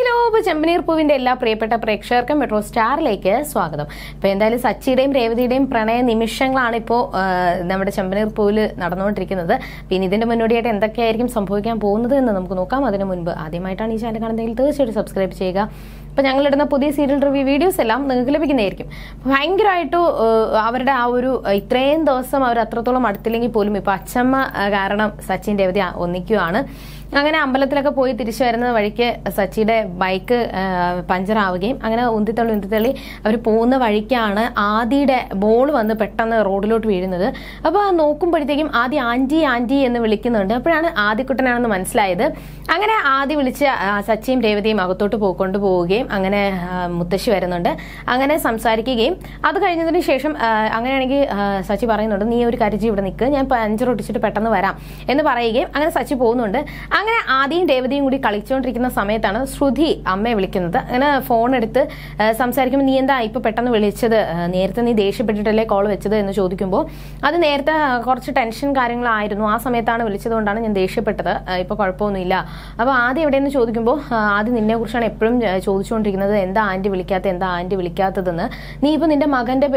Hello, ചെമ്പനീർ പൂവിന്റെ എല്ലാ പ്രിയപ്പെട്ട പ്രേക്ഷകർക്കും മെട്രോ സ്റ്റാറിലേക്ക് സ്വാഗതം. ഇപ്പൊ എന്തായാലും സച്ചിയുടെയും രേവതിയുടെയും പ്രണയ നിമിഷങ്ങളാണ് ഇപ്പോൾ നമ്മുടെ ചെമ്പനീർ പൂവിൽ നടന്നുകൊണ്ടിരിക്കുന്നത്. പിന്നെ ഇതിന്റെ മുന്നോടിയായിട്ട് എന്തൊക്കെയായിരിക്കും സംഭവിക്കാൻ പോകുന്നത് എന്ന് നമുക്ക് നോക്കാം. അതിനു മുൻപ് ആദ്യമായിട്ടാണ് ഈ ചാനൽ കാണുന്നതെങ്കിൽ തീർച്ചയായിട്ടും സബ്സ്ക്രൈബ് ചെയ്യുക. അപ്പോൾ ഞങ്ങളിടുന്ന പുതിയ സീരിയൽ റിവ്യൂ വീഡിയോസ് എല്ലാം നിങ്ങൾക്ക് ലഭിക്കുന്നതായിരിക്കും. ഭയങ്കരമായിട്ട് അവരുടെ ആ ഒരു ഇത്രയും ദിവസം അവർ അത്രത്തോളം അടുത്തില്ലെങ്കിൽ പോലും ഇപ്പോൾ അച്ചമ്മ കാരണം സച്ചിൻ രേവതി ഒന്നിക്കുകയാണ്. അങ്ങനെ അമ്പലത്തിലൊക്കെ പോയി തിരിച്ചു വരുന്ന വഴിക്ക് സച്ചിയുടെ ബൈക്ക് പഞ്ചറാവുകയും അങ്ങനെ ഉന്തിത്തള്ളി അവർ പോകുന്ന വഴിക്കാണ് ആദിയുടെ ബോൾ വന്ന് പെട്ടെന്ന് റോഡിലോട്ട് വീഴുന്നത്. അപ്പോൾ നോക്കുമ്പോഴത്തേക്കും ആദ്യം ആൻറ്റി എന്ന് വിളിക്കുന്നുണ്ട്. അപ്പോഴാണ് ആദിക്കുട്ടനാണെന്ന് മനസ്സിലായത്. അങ്ങനെ ആദ്യ വിളിച്ച് സച്ചിയും രേവതിയും അകത്തോട്ട് കൊണ്ടുപോവുകയും അങ്ങനെ മുത്തശ്ശി വരുന്നുണ്ട്. അങ്ങനെ സംസാരിക്കുകയും അത് കഴിഞ്ഞതിന് ശേഷം അങ്ങനെയാണെങ്കിൽ സച്ചി പറയുന്നുണ്ട്, നീ ഒരു കരിജി ഇവിടെ നിൽക്ക്, ഞാൻ പഞ്ചർ ഒട്ടിച്ചിട്ട് പെട്ടെന്ന് വരാം എന്ന് പറയുകയും അങ്ങനെ സച്ചി പോകുന്നുണ്ട്. അങ്ങനെ ആദിയും രേവതിയും കൂടി കളിച്ചുകൊണ്ടിരിക്കുന്ന സമയത്താണ് ശ്രുതി അമ്മയെ വിളിക്കുന്നത്. അങ്ങനെ ഫോൺ എടുത്ത് സംസാരിക്കുമ്പോൾ, നീ എന്താ ഇപ്പൊ പെട്ടെന്ന് വിളിച്ചത്, നേരത്തെ നീ ദേഷ്യപ്പെട്ടിട്ടല്ലേ കോൾ വെച്ചത് എന്ന് ചോദിക്കുമ്പോൾ, അത് നേരത്തെ കുറച്ച് ടെൻഷൻ കാര്യങ്ങളായിരുന്നു, ആ സമയത്താണ് വിളിച്ചതുകൊണ്ടാണ് ഞാൻ ദേഷ്യപ്പെട്ടത്, ഇപ്പൊ കുഴപ്പമൊന്നുമില്ല. അപ്പോൾ ആദ്യം എവിടെയെന്ന് ചോദിക്കുമ്പോൾ, ആദ്യം നിന്നെ കുറിച്ചാണ് എപ്പോഴും ചോദിച്ചുകൊണ്ടിരിക്കുന്നത്, എന്താ ആന്റി വിളിക്കാത്തതെന്ന്. നീ ഇപ്പൊ നിന്റെ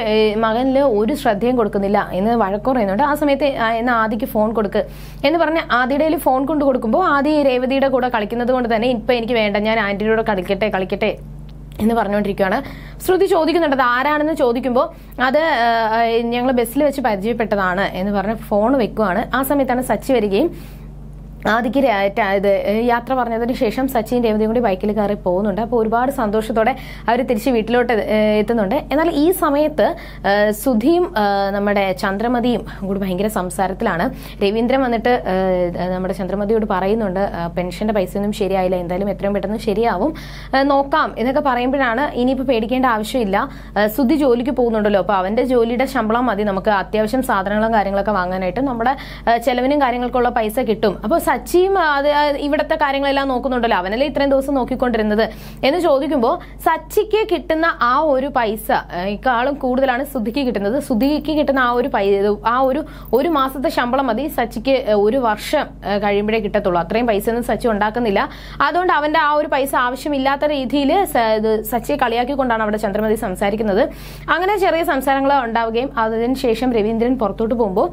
മകനിൽ ഒരു ശ്രദ്ധയും കൊടുക്കുന്നില്ല എന്ന് വഴക്ക് പറയുന്നുണ്ട്. ആ സമയത്ത് എന്നാ ആദിക്ക് ഫോൺ കൊടുക്ക് എന്ന് പറഞ്ഞ് ആദിയുടെ ഫോൺ കൊണ്ട് കൊടുക്കുമ്പോൾ ആദി രേവതിയുടെ കൂടെ കളിക്കുന്നത് കൊണ്ട് തന്നെ ഇപ്പൊ എനിക്ക് വേണ്ട, ഞാൻ ആന്റിയുടെ കളിക്കട്ടെ എന്ന് പറഞ്ഞുകൊണ്ടിരിക്കുകയാണ്. ശ്രുതി ചോദിക്കുന്നുണ്ട് അത് ആരാണെന്ന് ചോദിക്കുമ്പോൾ, അത് ഞങ്ങൾ ബസ്സിൽ വെച്ച് പരിചയപ്പെട്ടതാണ് എന്ന് പറഞ്ഞ് ഫോൺ വെക്കുവാണ്. ആ സമയത്താണ് സച്ചി വരികയും ആദിക്ക് യാത്ര പറഞ്ഞതിന് ശേഷം സച്ചിൻ രേവതിയും കൂടി ബൈക്കിൽ കയറി പോകുന്നുണ്ട്. അപ്പോൾ ഒരുപാട് സന്തോഷത്തോടെ അവർ തിരിച്ച് വീട്ടിലോട്ട് എത്തുന്നുണ്ട്. എന്നാൽ ഈ സമയത്ത് സുധിയും നമ്മുടെ ചന്ദ്രമതിയും കൂടി ഭയങ്കര സംസാരത്തിലാണ്. രവീന്ദ്രൻ വന്നിട്ട് നമ്മുടെ ചന്ദ്രമതിയോട് പറയുന്നുണ്ട്, പെൻഷന്റെ പൈസയൊന്നും ശരിയായില്ല, എന്തായാലും എത്രയും പെട്ടെന്ന് ശരിയാവും, നോക്കാം എന്നൊക്കെ പറയുമ്പോഴാണ്, ഇനിയിപ്പോൾ പേടിക്കേണ്ട ആവശ്യമില്ല, സുധി ജോലിക്ക് പോകുന്നുണ്ടല്ലോ, അപ്പോൾ അവന്റെ ജോലിയുടെ ശമ്പളം മതി, നമുക്ക് അത്യാവശ്യം സാധനങ്ങളും കാര്യങ്ങളൊക്കെ വാങ്ങാനായിട്ട് നമ്മുടെ ചെലവിനും കാര്യങ്ങൾക്കുള്ള പൈസ കിട്ടും. അപ്പോൾ സച്ചിയും ഇവിടുത്തെ കാര്യങ്ങളെല്ലാം നോക്കുന്നുണ്ടല്ലോ, അവനല്ലേ ഇത്രയും ദിവസം നോക്കിക്കൊണ്ടിരുന്നത് എന്ന് ചോദിക്കുമ്പോൾ, സച്ചിക്ക് കിട്ടുന്ന ആ ഒരു പൈസ ക്കാളും കൂടുതലാണ് സുധിക്ക് കിട്ടുന്നത്. സുധിക്ക് കിട്ടുന്ന ആ ഒരു മാസത്തെ ശമ്പളം മതി സച്ചിക്ക് ഒരു വർഷം കഴിയുമ്പോഴേ കിട്ടത്തുള്ളൂ. അത്രയും പൈസ ഒന്നും സച്ചി ഉണ്ടാക്കുന്നില്ല. അതുകൊണ്ട് അവന്റെ ആ ഒരു പൈസ ആവശ്യമില്ലാത്ത രീതിയിൽ സച്ചിയെ കളിയാക്കിക്കൊണ്ടാണ് അവിടെ ചന്ദ്രമതി സംസാരിക്കുന്നത്. അങ്ങനെ ചെറിയ സംസാരങ്ങൾ ഉണ്ടാവുകയും അതിനുശേഷം രവീന്ദ്രൻ പുറത്തോട്ട് പോകുമ്പോൾ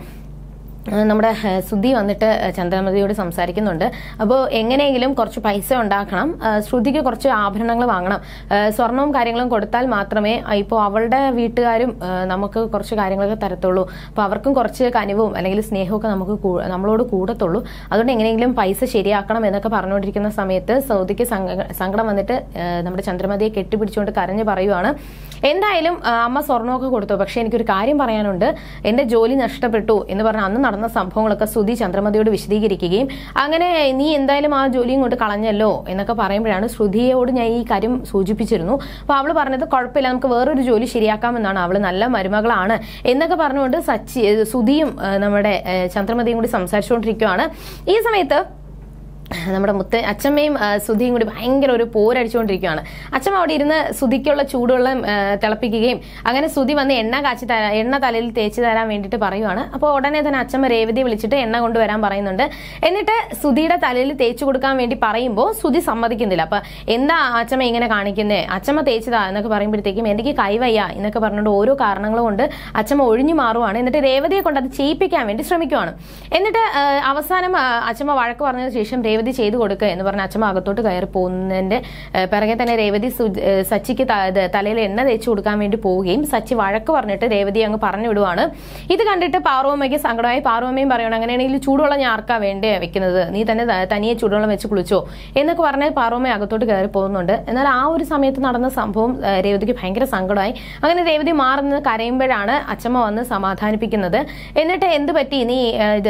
നമ്മുടെ ശ്രുതി വന്നിട്ട് ചന്ദ്രമതിയോട് സംസാരിക്കുന്നുണ്ട്. അപ്പോൾ എങ്ങനെയെങ്കിലും കുറച്ച് പൈസ ഉണ്ടാക്കണം, ശ്രുതിക്ക് കുറച്ച് ആഭരണങ്ങൾ വാങ്ങണം, സ്വർണവും കാര്യങ്ങളും കൊടുത്താൽ മാത്രമേ ഇപ്പോൾ അവളുടെ വീട്ടുകാരും നമുക്ക് കുറച്ച് കാര്യങ്ങളൊക്കെ തരത്തുള്ളൂ, അപ്പോൾ അവർക്കും കുറച്ച് കനിവും അല്ലെങ്കിൽ സ്നേഹമൊക്കെ നമ്മളോട് കൂടത്തുള്ളൂ, അതുകൊണ്ട് എങ്ങനെയെങ്കിലും പൈസ ശരിയാക്കണം എന്നൊക്കെ പറഞ്ഞുകൊണ്ടിരിക്കുന്ന സമയത്ത് ശ്രുതിക്ക് സങ്കടം വന്നിട്ട് നമ്മുടെ ചന്ദ്രമതിയെ കെട്ടിപ്പിടിച്ചുകൊണ്ട് കരഞ്ഞു പറയുവാണ്, എന്തായാലും അമ്മ സ്വർണ്ണമൊക്കെ കൊടുത്തു, പക്ഷെ എനിക്കൊരു കാര്യം പറയാനുണ്ട്, എന്റെ ജോലി നഷ്ടപ്പെട്ടു എന്ന് പറഞ്ഞ അന്ന് നടന്ന സംഭവങ്ങളൊക്കെ ശ്രുതി ചന്ദ്രമതിയോട് വിശദീകരിക്കുകയും, അങ്ങനെ നീ എന്തായാലും ആ ജോലിയും കൊണ്ട് കളഞ്ഞല്ലോ എന്നൊക്കെ പറയുമ്പോഴാണ്, ശ്രുതിയോട് ഞാൻ ഈ കാര്യം സൂചിപ്പിച്ചിരുന്നു, അപ്പൊ അവള് പറഞ്ഞത് കുഴപ്പമില്ല, നമുക്ക് വേറൊരു ജോലി ശരിയാക്കാമെന്നാണ്, അവള് നല്ല മരുമകളാണ് എന്നൊക്കെ പറഞ്ഞുകൊണ്ട് ശ്രുതിയും നമ്മുടെ ചന്ദ്രമതിയും കൂടി സംസാരിച്ചുകൊണ്ടിരിക്കുകയാണ്. ഈ സമയത്ത് നമ്മുടെ അച്ചമ്മയും സുധിയും കൂടി ഭയങ്കര ഒരു പോരടിച്ചുകൊണ്ടിരിക്കുകയാണ്. അച്ചമ്മ അവിടെ ഇരുന്ന് സുധിക്കുള്ള ചൂടുവെള്ളം തിളപ്പിക്കുകയും അങ്ങനെ സുധി വന്ന് എണ്ണ തലയിൽ തേച്ച് തരാൻ വേണ്ടിയിട്ട് പറയുവാണ്. അപ്പോൾ ഉടനെ തന്നെ അച്ചമ്മ രേവതിയെ വിളിച്ചിട്ട് എണ്ണ കൊണ്ടുവരാൻ പറയുന്നുണ്ട്. എന്നിട്ട് സുധിയുടെ തലയിൽ തേച്ച് കൊടുക്കാൻ വേണ്ടി പറയുമ്പോൾ സുധി സമ്മതിക്കുന്നില്ല. അപ്പൊ എന്താ അച്ചമ്മ ഇങ്ങനെ കാണിക്കുന്നേ, അച്ചമ്മ തേച്ചതാ എന്നൊക്കെ പറയുമ്പോഴത്തേക്കും എനിക്ക് കൈവയ്യ എന്നൊക്കെ പറഞ്ഞുകൊണ്ട് ഓരോ കാരണങ്ങൾ കൊണ്ട് അച്ചമ്മ ഒഴിഞ്ഞു മാറുവാണ്. എന്നിട്ട് രേവതിയെ കൊണ്ട് അത് ചെയ്യിപ്പിക്കാൻ വേണ്ടി ശ്രമിക്കുവാണ്. എന്നിട്ട് അവസാനം അച്ചമ്മ വഴക്ക് പറഞ്ഞതിന് ശേഷം രേവതി ചെയ്തു കൊടുക്കുക എന്ന് പറഞ്ഞ അച്ചമ്മ അകത്തോട്ട് കയറി പോകുന്നതിന്റെ പിറകെ തന്നെ രേവതി സച്ചിക്ക് തലയിൽ എണ്ണ തേച്ച് കൊടുക്കാൻ വേണ്ടി പോവുകയും സച്ചി വഴക്ക് പറഞ്ഞിട്ട് രേവതി അങ്ങ് പറഞ്ഞു വിടുവാണ്. ഇത് കണ്ടിട്ട് പാർവമ്മയ്ക്ക് സങ്കടമായി. പാർവമ്മയും പറയണം, അങ്ങനെയാണെങ്കിൽ ചൂടുവെള്ളം ഞാൻ ആർക്കാ വേണ്ടേ വെക്കുന്നത്, നീ തന്നെ തനിയെ ചൂടുവെള്ളം വെച്ച് കുളിച്ചോ എന്നൊക്കെ പറഞ്ഞ് പാർവമ്മ അകത്തോട്ട് കയറി പോകുന്നുണ്ട്. എന്നാൽ ആ ഒരു സമയത്ത് നടന്ന സംഭവം രേവതിക്ക് ഭയങ്കര സങ്കടമായി. അങ്ങനെ രേവതി മാറുന്നത് കരയുമ്പോഴാണ് അച്ചമ്മ വന്ന് സമാധാനിപ്പിക്കുന്നത്. എന്നിട്ട് എന്ത് പറ്റി നീ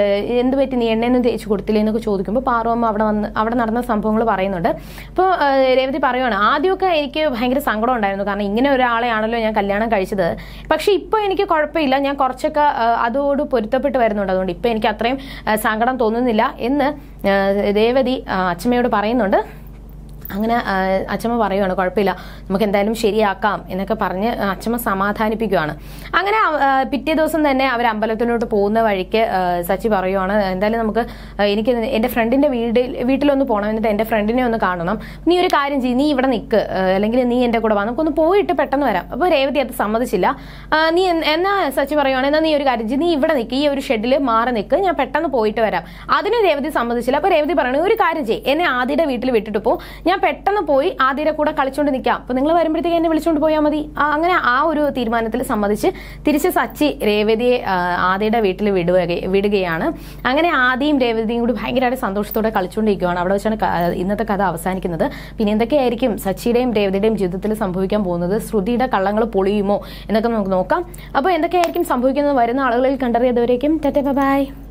എണ്ണയൊന്നും തേച്ച് കൊടുത്തില്ലേ എന്നൊക്കെ ചോദിക്കുമ്പോൾ പാർവമ്മ അവിടെ നടന്ന സംഭവങ്ങൾ പറയുന്നുണ്ട്. അപ്പോൾ രേവതി പറയുവാണ്, ആദ്യമൊക്കെ എനിക്ക് ഭയങ്കര സങ്കടം ഉണ്ടായിരുന്നു, കാരണം ഇങ്ങനെ ഒരാളെയാണല്ലോ ഞാൻ കല്യാണം കഴിച്ചത്, പക്ഷെ ഇപ്പൊ എനിക്ക് കുഴപ്പമില്ല, ഞാൻ കുറച്ചൊക്കെ അതോട് പൊരുത്തപ്പെട്ട് വരുന്നുണ്ട്, അതുകൊണ്ട് ഇപ്പൊ എനിക്ക് അത്രയും സങ്കടം തോന്നുന്നില്ല എന്ന് രേവതി അച്ചമ്മയോട് പറയുന്നുണ്ട്. അങ്ങനെ അച്ഛമ്മ പറയുവാണ് കുഴപ്പമില്ല, നമുക്ക് എന്തായാലും ശരിയാക്കാം എന്നൊക്കെ പറഞ്ഞ് അച്ഛമ്മ സമാധാനിപ്പിക്കുകയാണ്. അങ്ങനെ പിറ്റേ ദിവസം തന്നെ അവർ അമ്പലത്തിലോട്ട് പോകുന്ന വഴിക്ക് സച്ചി പറയുവാണ്, എന്തായാലും നമുക്ക് എനിക്ക് എൻ്റെ ഫ്രണ്ടിൻ്റെ വീട്ടിലൊന്ന് പോകണം, എന്നിട്ട് എൻ്റെ ഫ്രണ്ടിനെ ഒന്ന് കാണണം, നീ ഒരു കാര്യം ചെയ്യും, നീ ഇവിടെ നിൽക്ക്, അല്ലെങ്കിൽ നീ എൻ്റെ കൂടെ വാ, നമുക്കൊന്ന് പോയിട്ട് പെട്ടെന്ന് വരാം. അപ്പോൾ രേവതി അത് സമ്മതിച്ചില്ല. നീ എന്നാ സച്ചി പറയുവാണ്, എന്നാൽ നീ ഒരു കാര്യം ചെയ്യും, നീ ഇവിടെ നിൽക്ക്, ഈ ഒരു ഷെഡിൽ മാറി നിൽക്ക്, ഞാൻ പെട്ടെന്ന് പോയിട്ട് വരാം. അതിന് രേവതി സമ്മതിച്ചില്ല. അപ്പോൾ രേവതി പറയണേ, ഒരു കാര്യം ചെയ്യും, എന്നെ ആദിയുടെ വീട്ടിൽ വിട്ടിട്ട് പോ, ഞാൻ പെട്ടെന്ന് പോയി ആദിയുടെ കൂടെ കളിച്ചുകൊണ്ട് നിൽക്കാം, അപ്പൊ നിങ്ങൾ വരുമ്പോഴത്തേക്ക് എന്നെ വിളിച്ചുകൊണ്ട് പോയാൽ മതി. അങ്ങനെ ആ ഒരു തീരുമാനത്തിൽ സമ്മതിച്ച് തിരിച്ച് സച്ചി രേവതിയെ ആദിയുടെ വീട്ടിൽ വിടുകയാണ്. അങ്ങനെ ആദിയും രേവതിയും കൂടി ഭയങ്കരമായിട്ട് സന്തോഷത്തോടെ കളിച്ചുകൊണ്ടിരിക്കുകയാണ്. അവിടെ വെച്ചാണ് ഇന്നത്തെ കഥ അവസാനിക്കുന്നത്. പിന്നെ എന്തൊക്കെയായിരിക്കും സച്ചിയുടെയും രേവതിയുടെയും ജീവിതത്തിൽ സംഭവിക്കാൻ പോകുന്നത്, ശ്രുതിയുടെ കള്ളങ്ങൾ പൊളിയുമോ എന്നൊക്കെ നമുക്ക് നോക്കാം. അപ്പോൾ എന്തൊക്കെയായിരിക്കും സംഭവിക്കുന്നത് വരുന്ന ആളുകളിൽ കണ്ടറിയതുവരേക്കും ടാറ്റാ ബൈ.